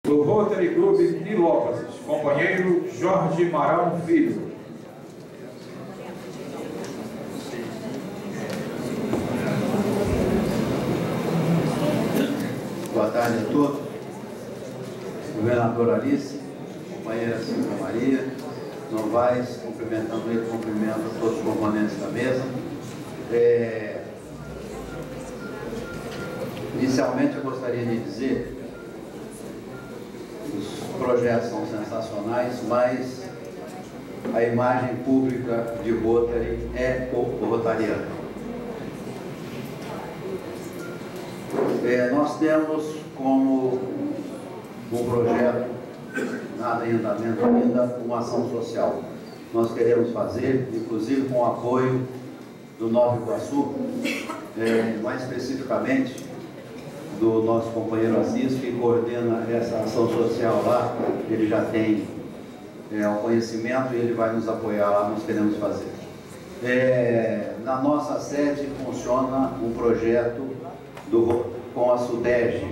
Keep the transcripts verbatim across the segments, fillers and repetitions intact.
do Rotary Club Nilópolis, companheiro Jorge Marão Filho. Boa tarde a todos. Governador Alice, companheira Silvia Maria, Novaes, cumprimentando ele, cumprimento a todos os componentes da mesa. É... Inicialmente eu gostaria de dizer que os projetos são sensacionais, mas a imagem pública de Rotary é pouco rotariana. É, nós temos como um projeto, nada em andamento ainda, uma ação social. Nós queremos fazer, inclusive com o apoio do Nova Iguaçu, é, mais especificamente do nosso companheiro Assis, que coordena essa ação social lá. Ele já tem é, o conhecimento e ele vai nos apoiar lá, nós queremos fazer. É, na nossa sede funciona um projeto do com a SUDERJ,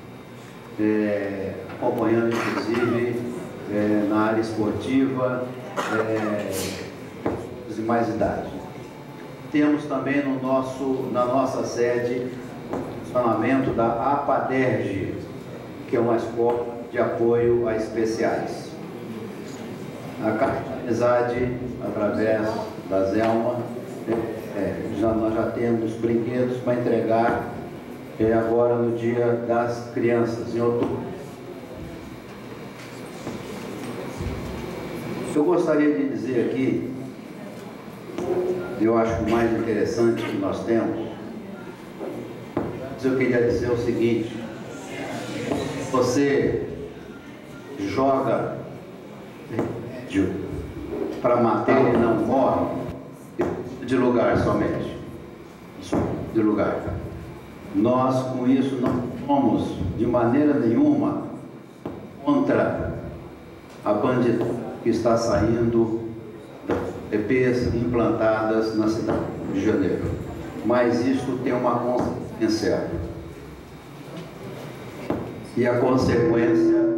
é, acompanhando inclusive é, na área esportiva é, de mais idade. Temos também no nosso, na nossa sede o funcionamento da APADERJ, que é uma escola de apoio a especiais. A Carta de Amizade, através da Zelma, é, já, nós já temos brinquedos para entregar é agora no Dia das Crianças, em outubro. Eu gostaria de dizer aqui, eu acho que o mais interessante que nós temos, mas eu queria dizer o seguinte: você joga remédio para matar e não morre de lugar somente, de lugar. Nós, com isso, não somos de maneira nenhuma contra a bandidagem que está saindo das E Ps implantadas na cidade do Rio de Janeiro. Mas isto tem uma consequência. E a consequência,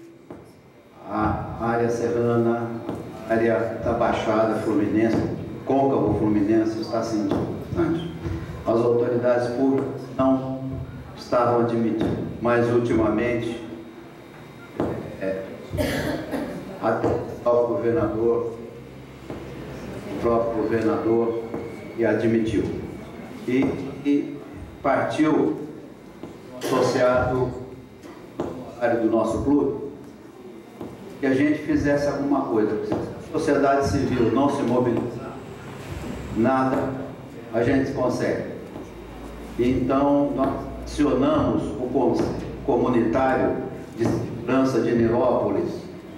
a área serrana, a área da Baixada Fluminense, Côncavo Fluminense, está sentindo bastante. As autoridades públicas não estavam admitindo, mas ultimamente é, até o próprio governador, o próprio governador e admitiu. E, e partiu associado do nosso clube que a gente fizesse alguma coisa. Se a sociedade civil não se mobilizar, nada a gente consegue. Então, nós acionamos o Conselho Comunitário de Segurança de Nilópolis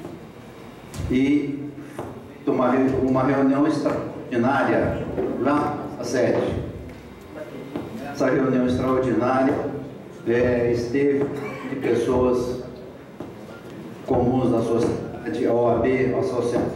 e uma, uma reunião extraordinária lá na sede. Essa reunião extraordinária é, esteve de pessoas comuns da sociedade, a O A B, associações,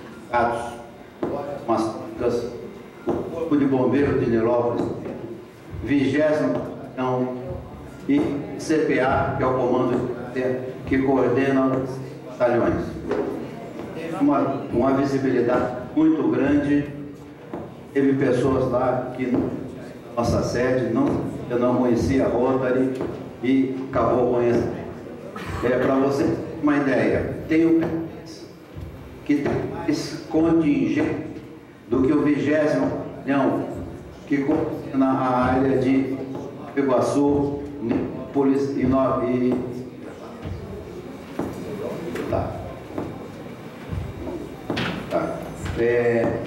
mascas, o Corpo de Bombeiros de Nilópolis, vigésimo Batalhão e C P A, que é o comando que coordena os batalhões. Uma, uma visibilidade muito grande. Teve pessoas lá que na nossa sede não, eu não conhecia a Rotary e acabou conhecendo. É, para você ter uma ideia, tem um que tem mais contingente do que o vigésimo Batalhão, que coordena a área de Iguaçu, Nilópolis e, e tá. Tá. É,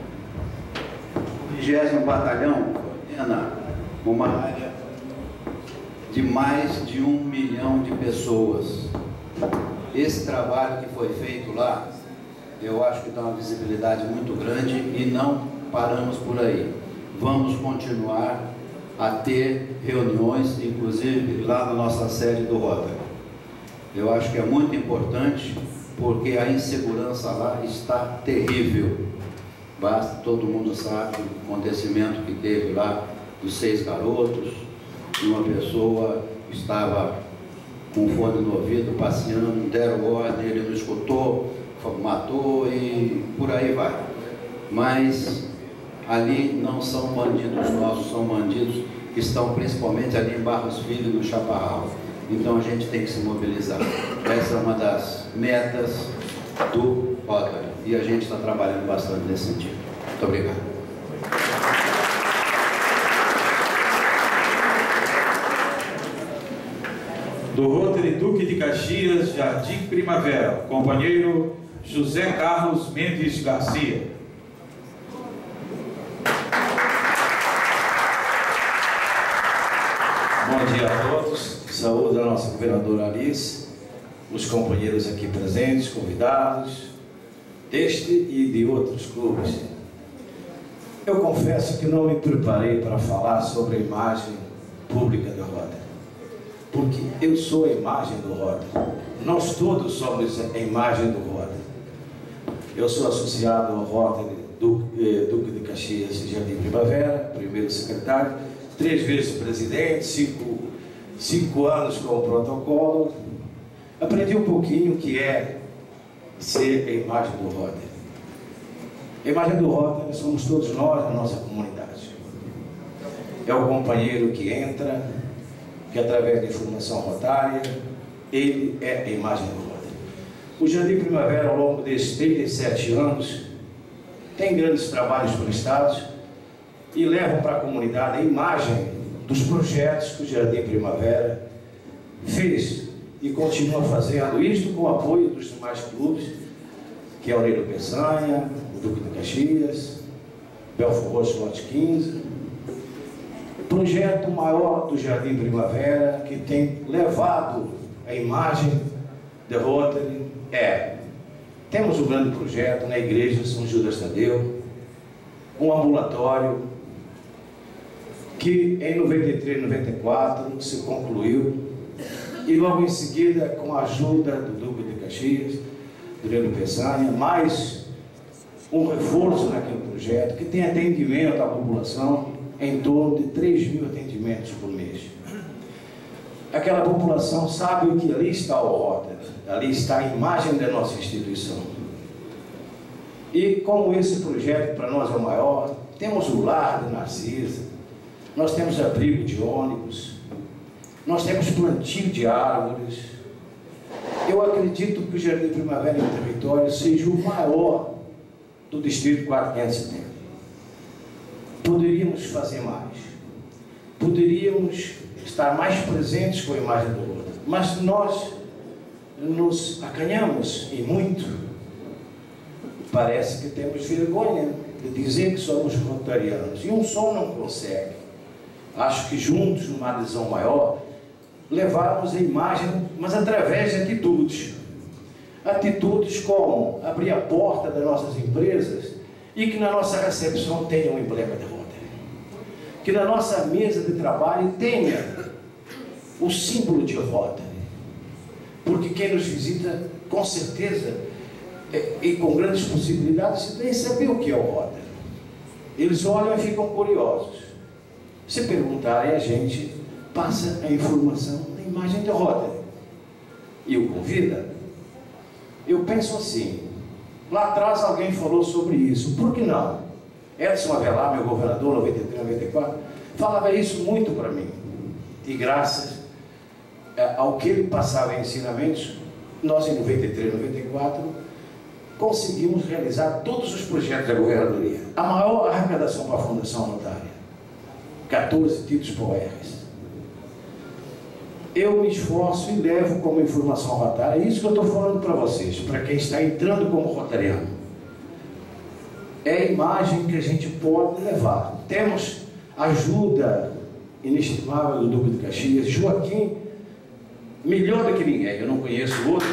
o vigésimo Batalhão coordena uma área de mais de um milhão de pessoas. Esse trabalho que foi feito lá, eu acho que dá uma visibilidade muito grande e não paramos por aí. Vamos continuar a ter reuniões, inclusive lá na nossa sede do Rotary. Eu acho que é muito importante, porque a insegurança lá está terrível. Basta, todo mundo sabe o acontecimento que teve lá dos seis garotos, e uma pessoa estava com fone no ouvido, passeando, deram ordem, ele não escutou, matou e por aí vai. Mas ali não são bandidos nossos, são bandidos que estão principalmente ali em Barros Filho, no Chaparral. Então a gente tem que se mobilizar. Essa é uma das metas do Rotary e a gente está trabalhando bastante nesse sentido. Muito obrigado. Do Rotary Duque de Caxias, Jardim Primavera, companheiro José Carlos Mendes Garcia. Bom dia a todos, saúde a nossa governadora Alice, os companheiros aqui presentes, convidados, deste e de outros clubes. Eu confesso que não me preparei para falar sobre a imagem pública do Rotary, porque eu sou a imagem do Rotary, nós todos somos a imagem do Rotary. Eu sou associado ao Rotary Duque, Duque de Caxias e Jardim Primavera, primeiro secretário, três vezes presidente, cinco, cinco anos com o protocolo. Aprendi um pouquinho o que é ser a imagem do Rotary. A imagem do Rotary somos todos nós na nossa comunidade. É o companheiro que entra, que através da informação rotária, ele é a imagem do Rotary. O Jardim Primavera, ao longo desses trinta e sete anos, tem grandes trabalhos prestados e levam para a comunidade a imagem dos projetos que o Jardim Primavera fez e continua fazendo, isto com o apoio dos demais clubes, que é o Nilo Peçanha, o Duque de Caxias, Belfor Roxo Lote quinze. O projeto maior do Jardim Primavera, que tem levado a imagem da Rotary, é: temos um grande projeto na igreja São Judas Tadeu, um ambulatório que em noventa e três, noventa e quatro se concluiu, e logo em seguida, com a ajuda do Duque de Caxias, do Nilo Peçanha, mais um reforço naquele projeto, que tem atendimento à população em torno de três mil atendimentos por mês. Aquela população sabe que ali está o Rotary, ali está a imagem da nossa instituição. E como esse projeto para nós é o maior, temos o lar de Narcisa, nós temos abrigo de ônibus, nós temos plantio de árvores. Eu acredito que o Jardim Primavera em território seja o maior do Distrito quatrocentos e setenta. Poderíamos fazer mais, poderíamos estar mais presentes com a imagem do outro, mas nós nos acanhamos e muito. Parece que temos vergonha de dizer que somos rotarianos, e um só não consegue. Acho que juntos, numa adesão maior, levarmos a imagem, mas através de atitudes. Atitudes como abrir a porta das nossas empresas e que na nossa recepção tenha um emblema de Rotary. Que na nossa mesa de trabalho tenha o símbolo de Rotary. Porque quem nos visita, com certeza, e com grandes possibilidades, nem saber o que é o Rotary. Eles olham e ficam curiosos. Se perguntarem, a gente passa a informação da imagem de Rotary e o convida. Eu penso assim, lá atrás alguém falou sobre isso, por que não? Edson Avelar, meu governador, noventa e três, noventa e quatro, falava isso muito para mim. E graças ao que ele passava em ensinamentos, nós em noventa e três, noventa e quatro, conseguimos realizar todos os projetos da governadoria. A maior arrecadação para a Fundação Rotária, quatorze títulos por R. Eu me esforço e levo como informação rotária, é isso que eu estou falando para vocês, para quem está entrando como rotariano. É a imagem que a gente pode levar. Temos ajuda inestimável do Duque de Caxias, Joaquim, melhor do que ninguém, eu não conheço outro.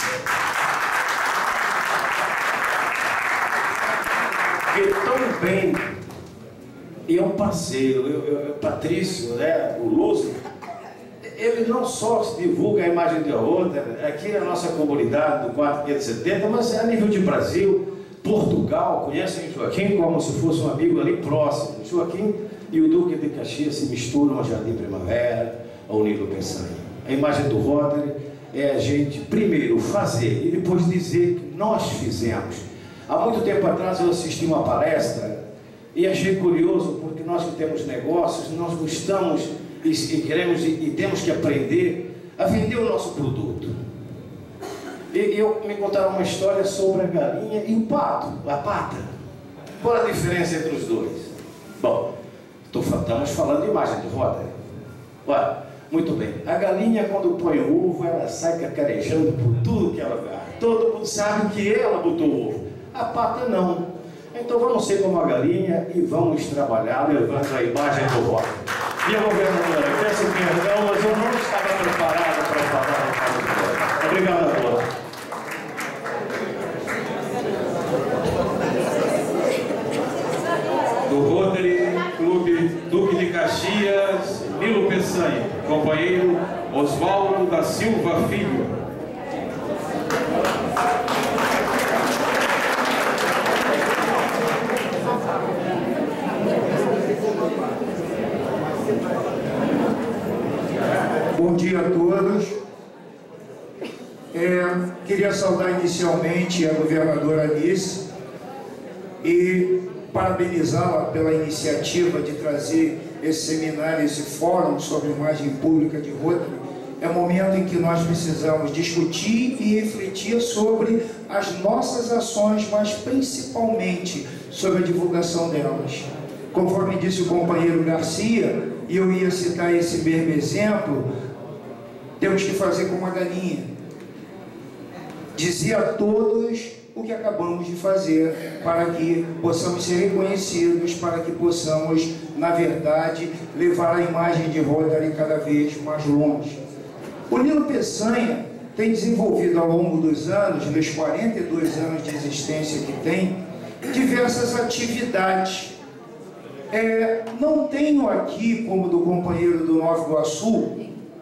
Que tão bem, e é um parceiro, eu, eu, Patrício, né, o Lúcio, ele não só divulga a imagem de Rotary aqui na nossa comunidade do quatrocentos e setenta, mas a nível de Brasil, Portugal, conhecem Joaquim como se fosse um amigo ali próximo. Joaquim e o Duque de Caxias se misturam ao Jardim Primavera, ao Nilo Peçanha. A A imagem do Rotary é a gente, primeiro, fazer e depois dizer que nós fizemos. Há muito tempo atrás eu assisti uma palestra e achei curioso, porque nós que temos negócios, nós gostamos e, e queremos e, e temos que aprender a vender o nosso produto. E eu me contaram uma história sobre a galinha e o pato, a pata. Qual a diferença entre os dois? Bom, tô, estamos falando de imagem do Rotary. Ué, muito bem. A galinha, quando põe o ovo, ela sai cacarejando por tudo que ela vai. Todo mundo sabe que ela botou o ovo. A pata não. Então vamos ser como a galinha e vamos trabalhar levando a imagem do Rotary. Minha governadora, eu peço perdão, mas eu não estava preparado para falar do caso do Rotary. Obrigado a todos. Do Rotary Clube Duque de Caxias, Nilo Peçanha, companheiro Oswaldo da Silva Filho. Bom dia a todos. É, queria saudar inicialmente a governadora Alice e parabenizá-la pela iniciativa de trazer esse seminário, esse fórum sobre imagem pública de Rotary. É um momento em que nós precisamos discutir e refletir sobre as nossas ações, mas principalmente sobre a divulgação delas. Conforme disse o companheiro Garcia, e eu ia citar esse mesmo exemplo, temos que fazer como a galinha. Dizer a todos o que acabamos de fazer para que possamos ser reconhecidos, para que possamos, na verdade, levar a imagem de Rotary cada vez mais longe. O Nilo Peçanha tem desenvolvido ao longo dos anos, nos quarenta e dois anos de existência que tem, diversas atividades. É, não tenho aqui, como do companheiro do Nova Iguaçu,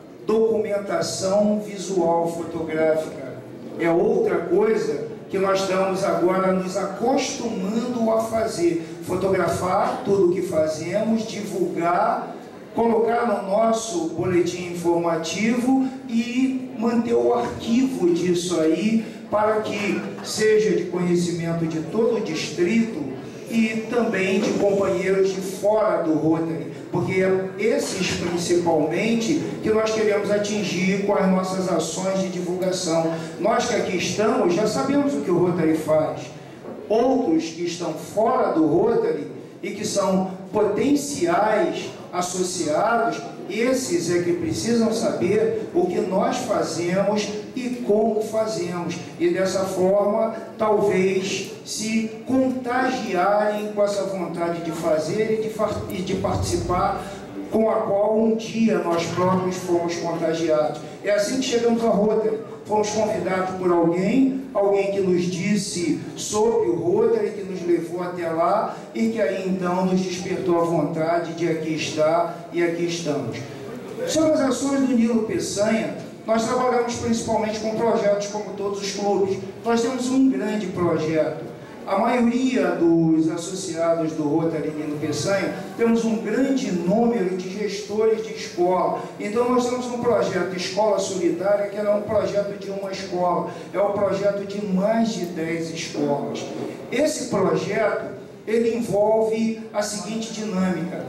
documentação visual fotográfica. É outra coisa que nós estamos agora nos acostumando a fazer. Fotografar tudo o que fazemos, divulgar, colocar no nosso boletim informativo e manter o arquivo disso aí para que seja de conhecimento de todo o distrito e também de companheiros de fora do Rotary, porque é esses principalmente que nós queremos atingir com as nossas ações de divulgação. Nós que aqui estamos já sabemos o que o Rotary faz. Outros que estão fora do Rotary e que são potenciais associados, esses é que precisam saber o que nós fazemos e como fazemos, e dessa forma talvez se contagiarem com essa vontade de fazer e de, e de participar, com a qual um dia nós próprios fomos contagiados. É assim que chegamos a Rotary. Fomos convidados por alguém, alguém que nos disse sobre o Rotary, que nos levou até lá e que aí então nos despertou a vontade de aqui estar e aqui estamos. Sobre as ações do Nilo Peçanha, nós trabalhamos principalmente com projetos como todos os clubes. Nós temos um grande projeto. A maioria dos associados do Rotary Nilo Peçanha temos um grande número de gestores de escola. Então nós temos um projeto Escola Solidária, que é um projeto de uma escola, é um projeto de mais de dez escolas. Esse projeto, ele envolve a seguinte dinâmica.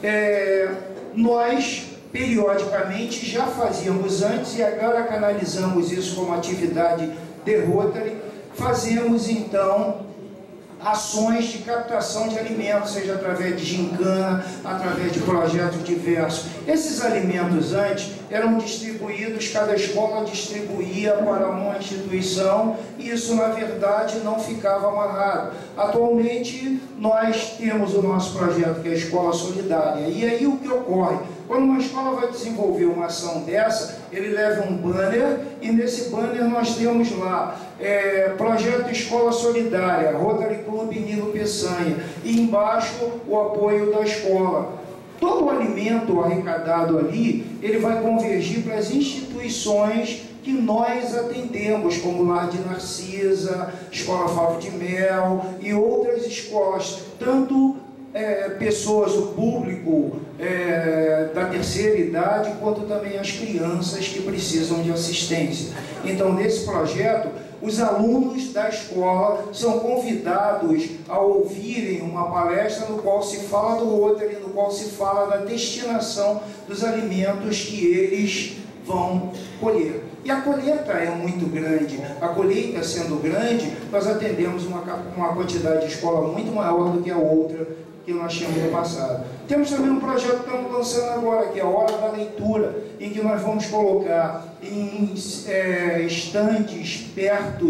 É, nós, periodicamente, já fazíamos antes e agora canalizamos isso como atividade de Rotary, fazemos então ações de captação de alimentos, seja através de gincana, através de projetos diversos. Esses alimentos antes eram distribuídos, cada escola distribuía para uma instituição e isso na verdade não ficava amarrado. Atualmente nós temos o nosso projeto que é a Escola Solidária, e aí o que ocorre? Quando uma escola vai desenvolver uma ação dessa, ele leva um banner e nesse banner nós temos lá é, Projeto Escola Solidária, Rotary Clube Nilo Peçanha, e embaixo o apoio da escola. Todo o alimento arrecadado ali, ele vai convergir para as instituições que nós atendemos, como Lar de Narcisa, Escola Favo de Mel e outras escolas, tanto É, pessoas, o público é, da terceira terceira idade, quanto também as crianças que precisam de assistência. Então, nesse projeto, os alunos da escola são convidados a ouvirem uma palestra no qual se fala do Rotary, no qual se fala da destinação dos alimentos que eles vão colher. E a colheita é muito grande. A colheita sendo grande, nós atendemos uma, uma quantidade de escola muito maior do que a outra que nós tínhamos no passado. Temos também um projeto que estamos lançando agora, que é a Hora da Leitura, em que nós vamos colocar em é, estandes perto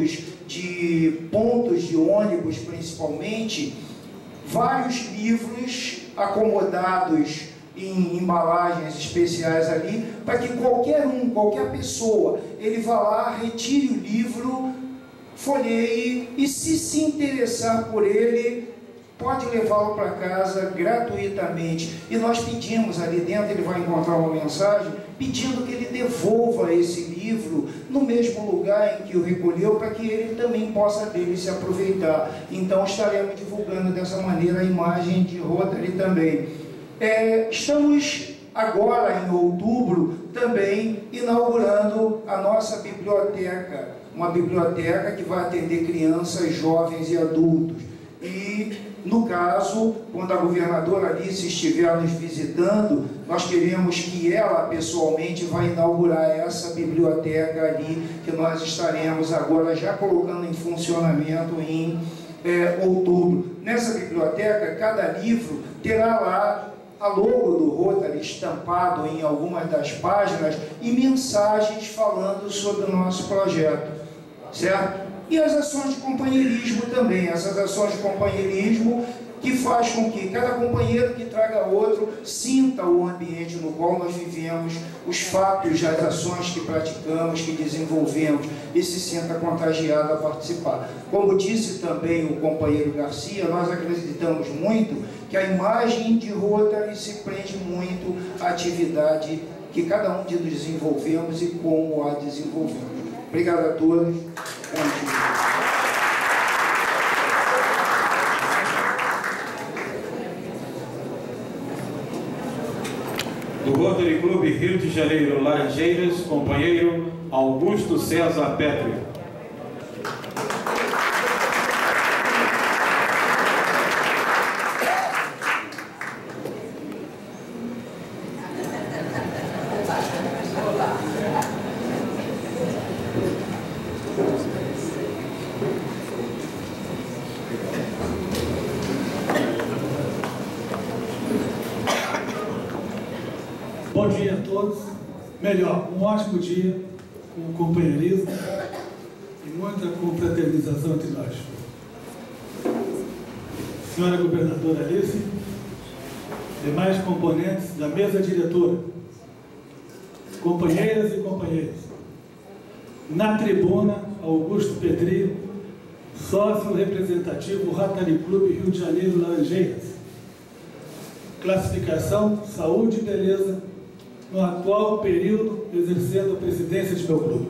de pontos de ônibus, principalmente, vários livros acomodados em embalagens especiais ali, para que qualquer um, qualquer pessoa, ele vá lá, retire o livro, folheie e, se se interessar por ele, pode levá-lo para casa gratuitamente. E nós pedimos ali dentro, ele vai encontrar uma mensagem pedindo que ele devolva esse livro no mesmo lugar em que o recolheu, para que ele também possa dele se aproveitar. Então estaremos divulgando dessa maneira a imagem de Rotary também. É, estamos agora em outubro também inaugurando a nossa biblioteca, uma biblioteca que vai atender crianças, jovens e adultos. E no caso, quando a governadora Alice estiver nos visitando, nós queremos que ela pessoalmente vai inaugurar essa biblioteca ali, que nós estaremos agora já colocando em funcionamento em é, outubro. Nessa biblioteca, cada livro terá lá a logo do Rotary estampado em algumas das páginas e mensagens falando sobre o nosso projeto, certo? E as ações de companheirismo também, essas ações de companheirismo que faz com que cada companheiro que traga outro sinta o ambiente no qual nós vivemos, os fatos, as ações que praticamos, que desenvolvemos, e se sinta contagiado a participar. Como disse também o companheiro Garcia, nós acreditamos muito que a imagem de Rotary se prende muito à atividade que cada um de nós desenvolvemos e como a desenvolvemos. Obrigado a todos. Do Rotary Clube Rio de Janeiro Laranjeiras, companheiro Augusto César Petri. Bom dia a todos, melhor, um ótimo dia, com companheirismo e muita confraternização entre nós. Senhora Governadora Alice, demais componentes da mesa diretora, companheiras e companheiros, na tribuna, Augusto Petri, sócio representativo Rotary Clube Rio de Janeiro Laranjeiras, classificação, saúde e beleza, no atual período exercendo a presidência de meu clube.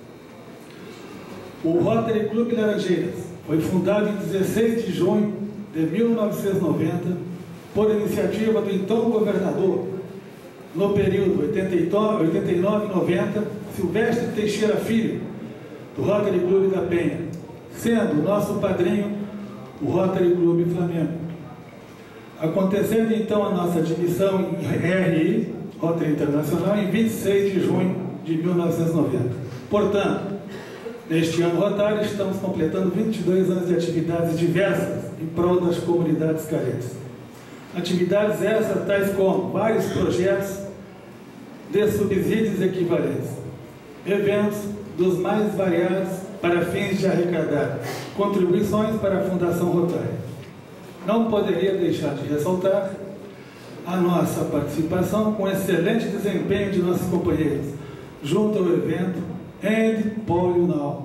O Rotary Clube Laranjeiras foi fundado em dezesseis de junho de mil novecentos e noventa por iniciativa do então governador, no período oitenta e nove a noventa, Silvestre Teixeira Filho, do Rotary Clube da Penha, sendo nosso padrinho o Rotary Clube Flamengo. Acontecendo então a nossa admissão em R I, Rotary Internacional, em vinte e seis de junho de mil novecentos e noventa. Portanto, neste ano rotário, estamos completando vinte e dois anos de atividades diversas em prol das comunidades carentes. Atividades essas, tais como vários projetos de subsídios equivalentes, eventos dos mais variados para fins de arrecadar contribuições para a Fundação Rotária. Não poderia deixar de ressaltar a nossa participação com excelente desempenho de nossos companheiros junto ao evento End Polio Now.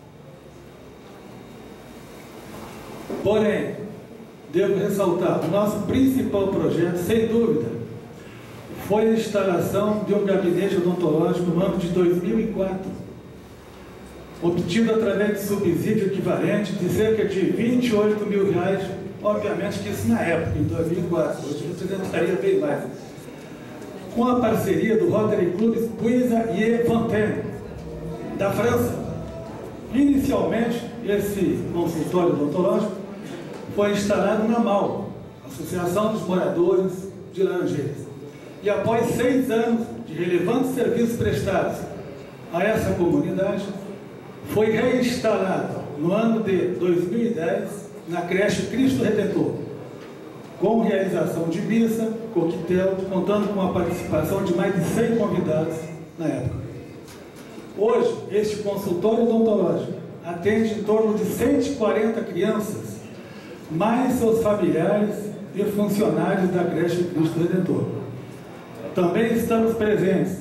Porém, devo ressaltar, o nosso principal projeto, sem dúvida, foi a instalação de um gabinete odontológico no ano de dois mil e quatro, obtido através de subsídio equivalente de cerca de vinte e oito mil reais. Obviamente que isso na época, em dois mil e quatro, hoje representaria bem mais. com a parceria do Rotary Club Puisa e Fontaine, da França. Inicialmente, esse consultório odontológico foi instalado na M A U, Associação dos Moradores de Laranjeiras. E após seis anos de relevantes serviços prestados a essa comunidade, foi reinstalado no ano de dois mil e dez na creche Cristo Redentor, com realização de missa, coquetel, contando com a participação de mais de cem convidados na época. Hoje, este consultório odontológico atende em torno de cento e quarenta crianças, mais seus familiares e funcionários da creche Cristo Redentor. Também estamos presentes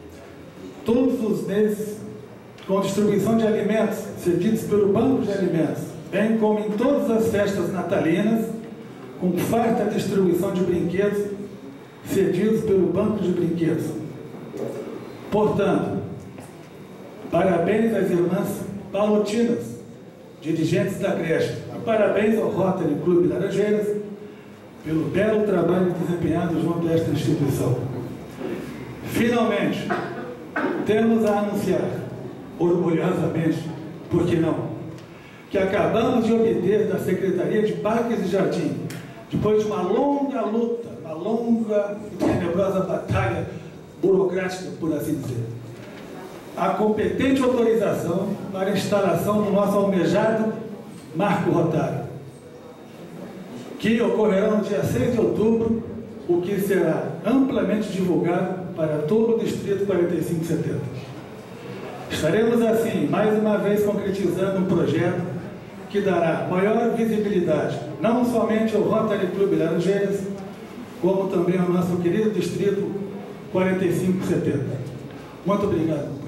todos os meses com distribuição de alimentos cedidos pelo Banco de Alimentos, bem como em todas as festas natalinas, com farta distribuição de brinquedos cedidos pelo Banco de Brinquedos. Portanto, parabéns às irmãs Palotinas, dirigentes da creche, e parabéns ao Rotary Clube Laranjeiras pelo belo trabalho desempenhado junto a esta instituição. Finalmente, temos a anunciar, orgulhosamente, por que não, que acabamos de obter da Secretaria de Parques e Jardim, depois de uma longa luta, uma longa e tenebrosa batalha burocrática, por assim dizer, a competente autorização para a instalação do nosso almejado Marco Rotário, que ocorrerá no dia seis de outubro, o que será amplamente divulgado para todo o Distrito quarenta e cinco setenta. Estaremos, assim, mais uma vez concretizando um projeto que dará maior visibilidade, não somente ao Rotary Clube Laranjeiras, como também ao nosso querido Distrito quarenta e cinco setenta. Muito obrigado.